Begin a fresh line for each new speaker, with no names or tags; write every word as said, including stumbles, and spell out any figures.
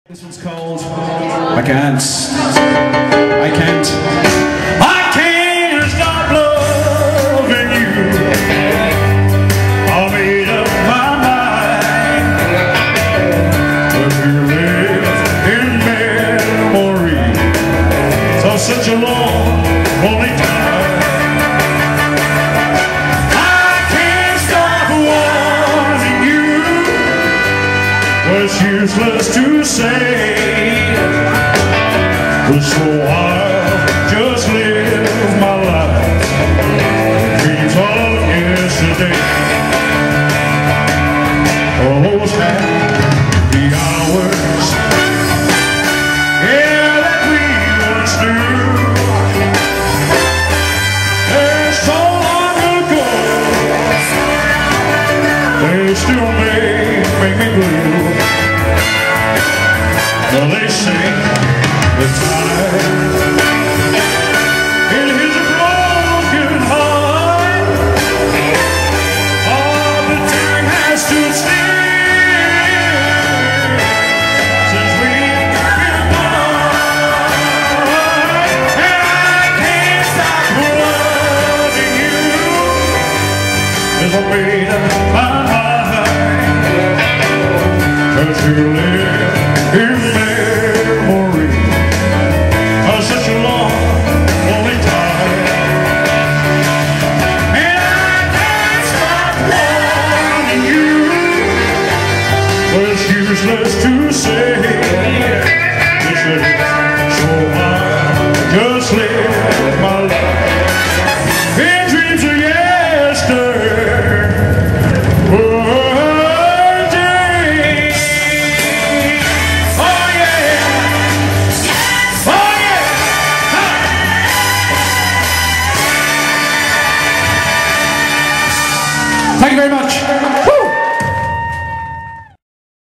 This one's called I Can't. I Can't. I can't stop loving you. I made up my mind. But you live in memory for such a long, lonely time. I can't stop wanting you. Well, it's useless to say. So I'll just live my life, dreams of yesterday. Those happy hours, yeah, that we once knew. They're so long ago, they still make, make me blue. Well, they say the time in his broken heart, all the time has stood still since we've been apart. And I can't stop loving you, 'cause I made up my mind, 'cause you live in memory. Such a long, lonely time. And I can't stop wanting you. Well, it's useless to say. So I just live my life in dreams of yesterday. Thank you very much.